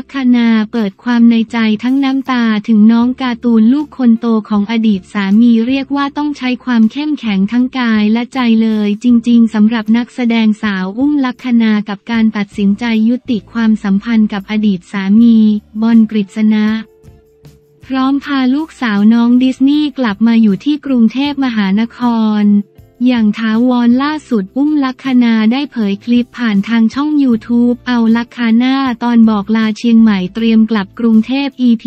ลัคนาเปิดความในใจทั้งน้ำตาถึงน้องการ์ตูนลูกคนโตของอดีตสามีเรียกว่าต้องใช้ความเข้มแข็งทั้งกายและใจเลยจริงๆสำหรับนักแสดงสาวอุ้มลัคนากับการตัดสินใจยุติความสัมพันธ์กับอดีตสามีบอลกฤษณะพร้อมพาลูกสาวน้องดิสนีย์กลับมาอยู่ที่กรุงเทพมหานครอย่างถาวรล่าสุดอุ้มลัคนาได้เผยคลิปผ่านทางช่อง YouTube เอาลัคนาตอนบอกลาเชียงใหม่เตรียมกลับกรุงเทพ EP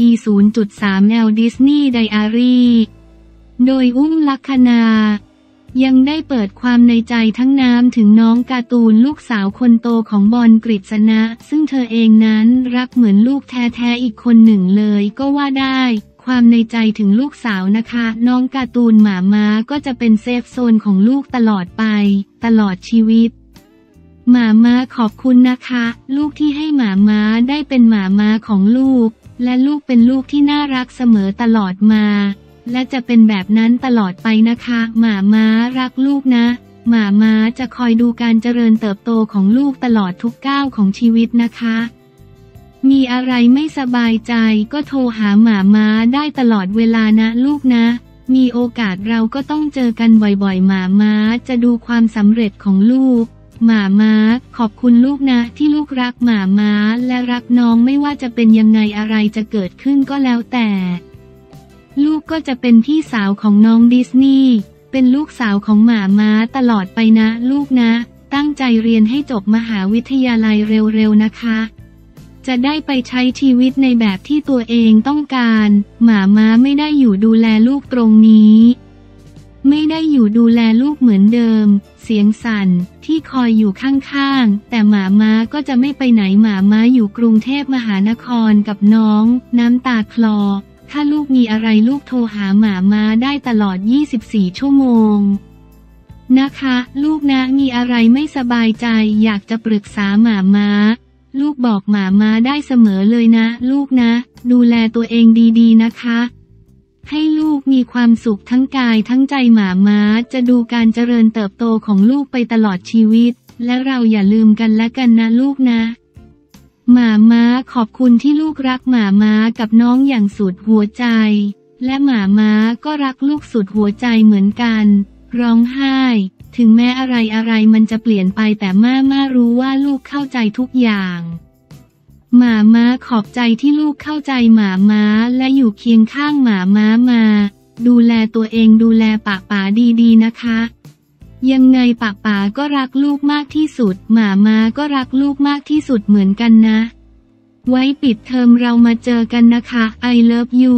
0.3 L Disney Diary โดยอุ้มลัคนายังได้เปิดความในใจทั้งน้ำถึงน้องการ์ตูนลูกสาวคนโตของบอลกฤษณะซึ่งเธอเองนั้นรักเหมือนลูกแท้ๆอีกคนหนึ่งเลยก็ว่าได้ความในใจถึงลูกสาวนะคะน้องการ์ตูนหมาม้าก็จะเป็นเซฟโซนของลูกตลอดไปตลอดชีวิตหมาม้าขอบคุณนะคะลูกที่ให้หมาม้าได้เป็นหมาม้าของลูกและลูกเป็นลูกที่น่ารักเสมอตลอดมาและจะเป็นแบบนั้นตลอดไปนะคะหมาม้ารักลูกนะหมาม้าจะคอยดูการเจริญเติบโตของลูกตลอดทุกก้าวของชีวิตนะคะมีอะไรไม่สบายใจก็โทรหาหมาม้าได้ตลอดเวลานะลูกนะมีโอกาสเราก็ต้องเจอกันบ่อยๆหมาม้าจะดูความสำเร็จของลูกหมาม้าขอบคุณลูกนะที่ลูกรักหมาม้าและรักน้องไม่ว่าจะเป็นยังไงอะไรจะเกิดขึ้นก็แล้วแต่ลูกก็จะเป็นพี่สาวของน้องดิสนีย์เป็นลูกสาวของหมาม้าตลอดไปนะลูกนะตั้งใจเรียนให้จบมหาวิทยาลัยเร็วๆนะคะจะได้ไปใช้ชีวิตในแบบที่ตัวเองต้องการหมาม้าไม่ได้อยู่ดูแลลูกตรงนี้ไม่ได้อยู่ดูแลลูกเหมือนเดิมเสียงสั่นที่คอยอยู่ข้างๆแต่หมาม้าก็จะไม่ไปไหนหมาม้าอยู่กรุงเทพมหานครกับน้องน้ำตาคลอถ้าลูกมีอะไรลูกโทรหาหมาม้าได้ตลอด24 ชั่วโมงนะคะลูกนะมีอะไรไม่สบายใจอยากจะปรึกษาหมาม้าลูกบอกหมาม้าได้เสมอเลยนะลูกนะดูแลตัวเองดีๆนะคะให้ลูกมีความสุขทั้งกายทั้งใจหมาม้าจะดูการเจริญเติบโตของลูกไปตลอดชีวิตและเราอย่าลืมกันและกันนะลูกนะหมาม้าขอบคุณที่ลูกรักหมาม้ากับน้องอย่างสุดหัวใจและหมาม้าก็รักลูกสุดหัวใจเหมือนกันร้องไห้ถึงแม้อะไรมันจะเปลี่ยนไปแต่ม่ารู้ว่าลูกเข้าใจทุกอย่างหมาม้าขอบใจที่ลูกเข้าใจหมาม้าและอยู่เคียงข้างหมาม้ามาดูแลตัวเองดูแลป๋าดีๆนะคะยังไงป๋าก็รักลูกมากที่สุดหมาม้าก็รักลูกมากที่สุดเหมือนกันนะไว้ปิดเทอมเรามาเจอกันนะคะ I love you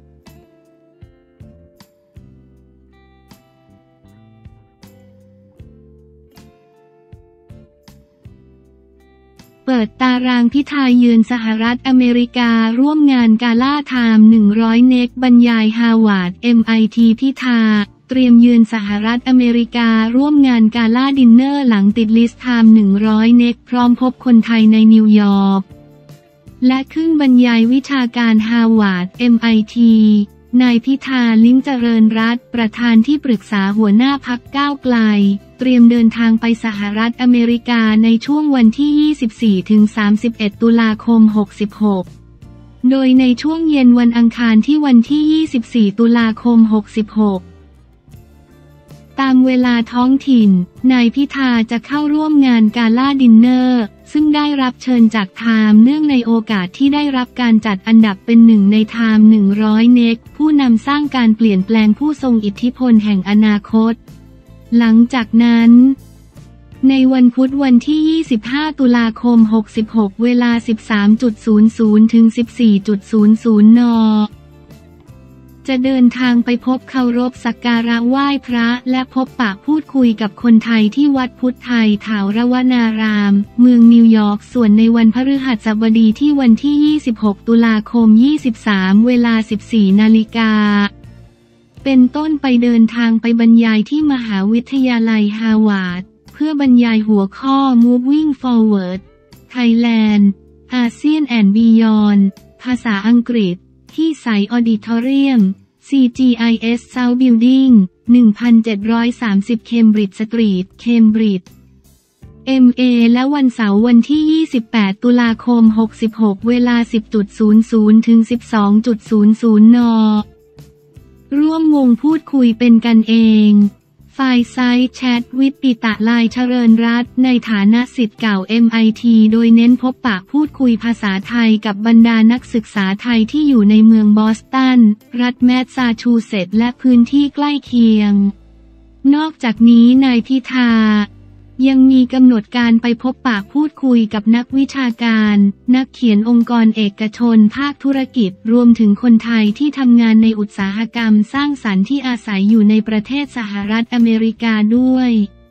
เปิดตารางพิธาเยือนสหรัฐอเมริการ่วมงานกาล่าไทม์100 เน็กบรรยายฮาวาร์ด MIT พิธาเตรียมเยือนสหรัฐอเมริการ่วมงานกาล่าดินเนอร์หลังติดลิสต์ไทม์100 เน็กพร้อมพบคนไทยในนิวยอร์กและขึ้นบรรยายวิชาการฮาวาร์ด MIT นายพิธา ลิ้มเจริญรัตน์ประธานที่ปรึกษาหัวหน้าพรรคก้าวไกลเตรียมเดินทางไปสหรัฐอเมริกาในช่วงวันที่ 24-31 ตุลาคม 66โดยในช่วงเย็นวันอังคารที่วันที่ 24 ตุลาคม 66ตามเวลาท้องถิ่นนายพิธาจะเข้าร่วมงานกาล่าดินเนอร์ซึ่งได้รับเชิญจากไทม์เนื่องในโอกาสที่ได้รับการจัดอันดับเป็นหนึ่งในไทม์100 เน็กผู้นำสร้างการเปลี่ยนแปลงผู้ทรงอิทธิพลแห่งอนาคตหลังจากนั้นในวันพุธวันที่ 25 ตุลาคม 66เวลา 13.00 ถึง 14.00 น.จะเดินทางไปพบเคารพสักการะไหว้พระและพบปะพูดคุยกับคนไทยที่วัดพุทธไทยถาวรวนารามเมืองนิวยอร์กส่วนในวันพฤหัสบดีที่วันที่ 26 ตุลาคม 23 เวลา 14 นาฬิกาเป็นต้นไปเดินทางไปบรรยายที่มหาวิทยาลัยฮาวาร์ดเพื่อบรรยายหัวข้อ Moving Forward Thailand ASEAN and Beyond ภาษาอังกฤษที่ไซต์ออดิทอเรียม CGIS South Building 1730 เคมบริดจ์สตรีท เคมบริดจ์ MA และวันเสาร์วันที่ 28 ตุลาคม 66 เวลา 10.00 ถึง 12.00 น.ร่วมวงพูดคุยเป็นกันเองฝ่ายไซต์แชทวิทย์ ปิตะ ลายเจริญรัตน์ในฐานะศิษย์เก่า MIT โดยเน้นพบปะพูดคุยภาษาไทยกับบรรดานักศึกษาไทยที่อยู่ในเมืองบอสตัน รัฐแมสซาชูเซตส์และพื้นที่ใกล้เคียงนอกจากนี้นายพิธายังมีกำหนดการไปพบปะพูดคุยกับนักวิชาการนักเขียนองค์กรเอกชนภาคธุรกิจรวมถึงคนไทยที่ทำงานในอุตสาหกรรมสร้างสรรค์ที่อาศัยอยู่ในประเทศสหรัฐอเมริกาด้วย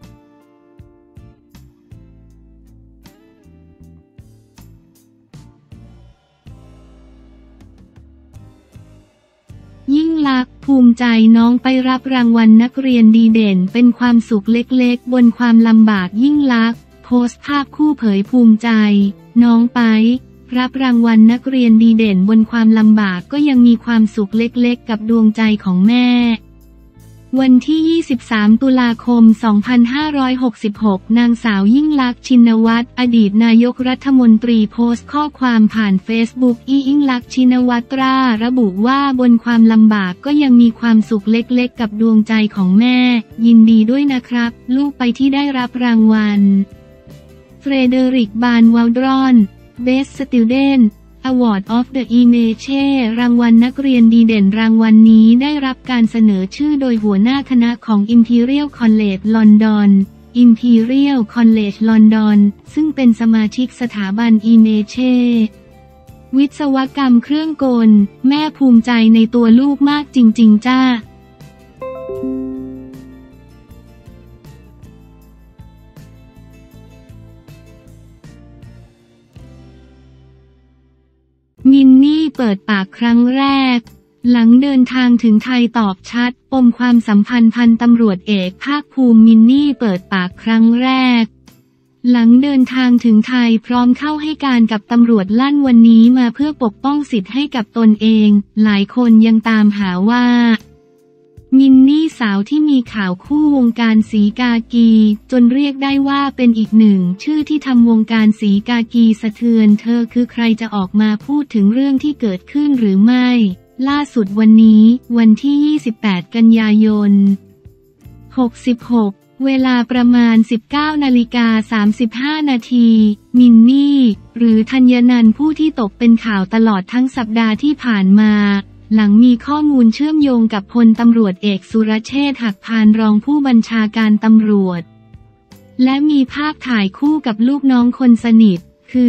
ยิ่งลักษณ์ภูมิใจน้องไปรับรางวัลนักเรียนดีเด่นเป็นความสุขเล็กๆบนความลำบากยิ่งลักษณ์โพสต์ภาพคู่เผยภูมิใจน้องไปรับรางวัลนักเรียนดีเด่นบนความลำบากก็ยังมีความสุขเล็กๆกับดวงใจของแม่วันที่ 23 ตุลาคม 2566 นางสาวยิ่งลักษณ์ชินวัตรอดีตนายกรัฐมนตรีโพสต์ข้อความผ่านเฟซบุ๊กยิ่งลักษณ์ชินวัตราระบุว่าบนความลำบากก็ยังมีความสุขเล็กๆกับดวงใจของแม่ยินดีด้วยนะครับลูกไปที่ได้รับรางวัลเฟรเดริก บานวาลดรอน Best Student Award of the Image รางวัลนักเรียนดีเด่นรางวัลนี้ได้รับการเสนอชื่อโดยหัวหน้าคณะของ Imperial College London Imperial College London ซึ่งเป็นสมาชิกสถาบัน Image วิศวกรรมเครื่องกลแม่ภูมิใจในตัวลูกมากจริงๆจ้ามินนี่เปิดปากครั้งแรกหลังเดินทางถึงไทยตอบชัดปมความสัมพันธ์พันตำรวจเอกภาคภูมิมินนี่เปิดปากครั้งแรกหลังเดินทางถึงไทยพร้อมเข้าให้การกับตำรวจลั่นวันนี้มาเพื่อปกป้องสิทธิ์ให้กับตนเองหลายคนยังตามหาว่ามินนี่สาวที่มีข่าวคู่วงการสีกากีจนเรียกได้ว่าเป็นอีกหนึ่งชื่อที่ทำวงการสีกากีสะเทือนเธอคือใครจะออกมาพูดถึงเรื่องที่เกิดขึ้นหรือไม่ล่าสุดวันนี้วันที่ 28 กันยายน 66 เวลาประมาณ 19:35 นาทีมินนี่หรือธัญนันท์ผู้ที่ตกเป็นข่าวตลอดทั้งสัปดาห์ที่ผ่านมาหลังมีข้อมูลเชื่อมโยงกับพลตำรวจเอกสุรเชษฐ์หักพานรองผู้บัญชาการตำรวจและมีภาพถ่ายคู่กับลูกน้องคนสนิทคือ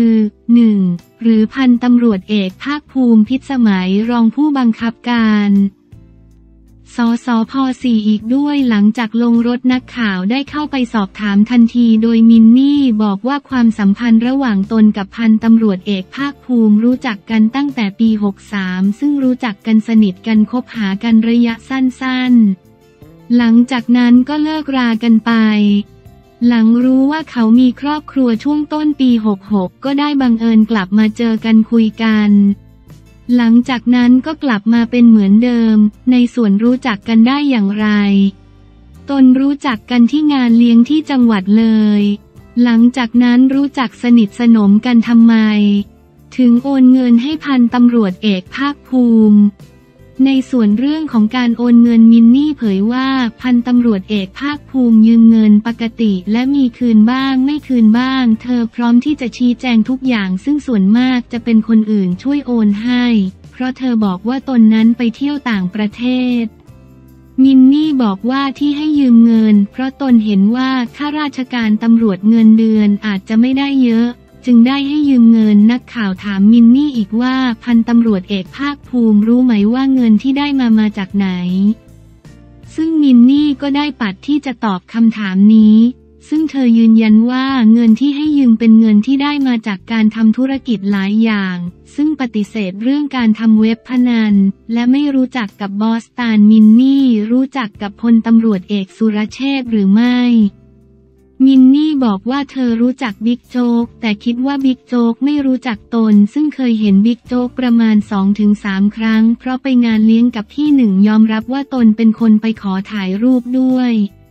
1. หรือพันตำรวจเอกภาคภูมิพิษสมัยรองผู้บังคับการสสพ.4 อีกด้วยหลังจากลงรถนักข่าวได้เข้าไปสอบถามทันทีโดยมินนี่บอกว่าความสัมพันธ์ระหว่างตนกับพันตำรวจเอกภาคภูมิรู้จักกันตั้งแต่ปี 63 ซึ่งรู้จักกันสนิทกันคบหากันระยะสั้นๆหลังจากนั้นก็เลิกรากันไปหลังรู้ว่าเขามีครอบครัวช่วงต้นปี 66 ก็ได้บังเอิญกลับมาเจอกันคุยกันหลังจากนั้นก็กลับมาเป็นเหมือนเดิมในส่วนรู้จักกันได้อย่างไรตนรู้จักกันที่งานเลี้ยงที่จังหวัดเลยหลังจากนั้นรู้จักสนิทสนมกันทำไมถึงโอนเงินให้พันตำรวจเอกภาคภูมิในส่วนเรื่องของการโอนเงินมินนี่เผยว่าพันตำรวจเอกภาคภูมิยืมเงินปกติและมีคืนบ้างไม่คืนบ้างเธอพร้อมที่จะชี้แจงทุกอย่างซึ่งส่วนมากจะเป็นคนอื่นช่วยโอนให้เพราะเธอบอกว่าตนนั้นไปเที่ยวต่างประเทศมินนี่บอกว่าที่ให้ยืมเงินเพราะตนเห็นว่าข้าราชการตำรวจเงินเดือนอาจจะไม่ได้เยอะจึงได้ให้ยืมเงินนักข่าวถามมินนี่อีกว่าพันตำรวจเอกภาคภูมิรู้ไหมว่าเงินที่ได้มาจากไหนซึ่งมินนี่ก็ได้ปัดที่จะตอบคำถามนี้ซึ่งเธอยืนยันว่าเงินที่ให้ยืมเป็นเงินที่ได้มาจากการทำธุรกิจหลายอย่างซึ่งปฏิเสธเรื่องการทำเว็บพนันและไม่รู้จักกับบอสตันมินนี่รู้จักกับพลตำรวจเอกสุรเชษฐ์หรือไม่มินนี่บอกว่าเธอรู้จักบิ๊กโจ๊กแต่คิดว่าบิ๊กโจ๊กไม่รู้จักตนซึ่งเคยเห็นบิ๊กโจ๊กประมาณ 2-3 ครั้งเพราะไปงานเลี้ยงกับพี่หนึ่งยอมรับว่าตนเป็นคนไปขอถ่ายรูปด้วย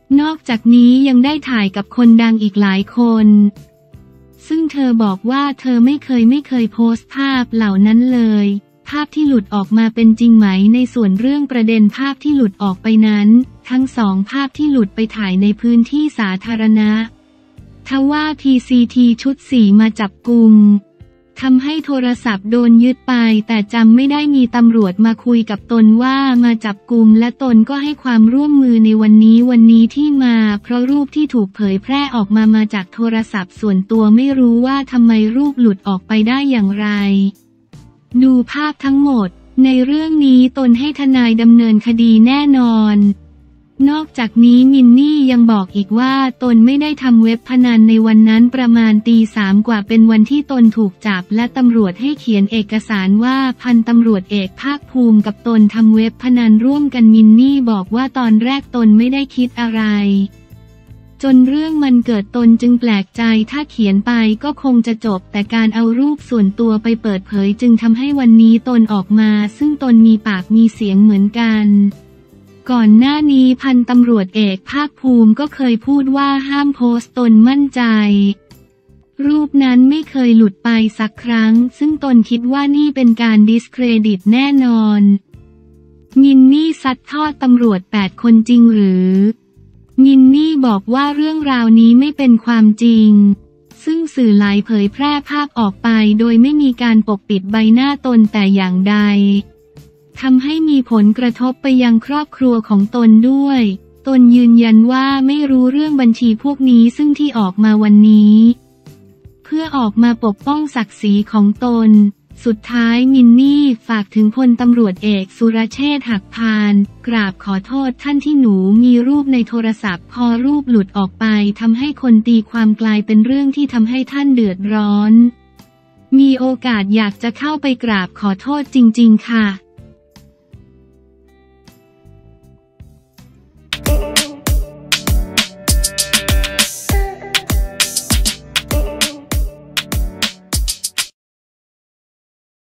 นอกจากนี้ยังได้ถ่ายกับคนดังอีกหลายคนซึ่งเธอบอกว่าเธอไม่เคยโพสต์ภาพเหล่านั้นเลยภาพที่หลุดออกมาเป็นจริงไหมในส่วนเรื่องประเด็นภาพที่หลุดออกไปนั้นทั้ง2ภาพที่หลุดไปถ่ายในพื้นที่สาธารณะทว่า PCT ชุด4มาจับกุมทำให้โทรศัพท์โดนยึดไปแต่จำไม่ได้มีตำรวจมาคุยกับตนว่ามาจับกุมและตนก็ให้ความร่วมมือในวันนี้ที่มาเพราะรูปที่ถูกเผยแพร่ออกมาจากโทรศัพท์ส่วนตัวไม่รู้ว่าทำไมรูปหลุดออกไปได้อย่างไรดูภาพทั้งหมดในเรื่องนี้ตนให้ทนายดำเนินคดีแน่นอนนอกจากนี้มินนี่ยังบอกอีกว่าตนไม่ได้ทำเว็บพนันในวันนั้นประมาณตี3กว่าเป็นวันที่ตนถูกจับและตำรวจให้เขียนเอกสารว่าพันตำรวจเอกภาคภูมิกับตนทำเว็บพนันร่วมกันมินนี่บอกว่าตอนแรกตนไม่ได้คิดอะไรจนเรื่องมันเกิดตนจึงแปลกใจถ้าเขียนไปก็คงจะจบแต่การเอารูปส่วนตัวไปเปิดเผยจึงทำให้วันนี้ตนออกมาซึ่งตนมีปากมีเสียงเหมือนกันก่อนหน้านี้พันตำรวจเอกภาคภูมิก็เคยพูดว่าห้ามโพสต์ตนมั่นใจรูปนั้นไม่เคยหลุดไปสักครั้งซึ่งตนคิดว่านี่เป็นการดิสเครดิตแน่นอนมินนี่ซัดทอดตำรวจ8คนจริงหรือมินนี่บอกว่าเรื่องราวนี้ไม่เป็นความจริงซึ่งสื่อหลายเผยแพร่ภาพออกไปโดยไม่มีการปกปิดใบหน้าตนแต่อย่างใดทำให้มีผลกระทบไปยังครอบครัวของตนด้วยตนยืนยันว่าไม่รู้เรื่องบัญชีพวกนี้ซึ่งที่ออกมาวันนี้เพื่อออกมาปกป้องศักดิ์ศรีของตนสุดท้ายมินนี่ฝากถึงพลตำรวจเอกสุรเชษฐ์หักพานกราบขอโทษท่านที่หนูมีรูปในโทรศัพท์พอรูปหลุดออกไปทำให้คนตีความกลายเป็นเรื่องที่ทำให้ท่านเดือดร้อนมีโอกาสอยากจะเข้าไปกราบขอโทษจริงๆค่ะ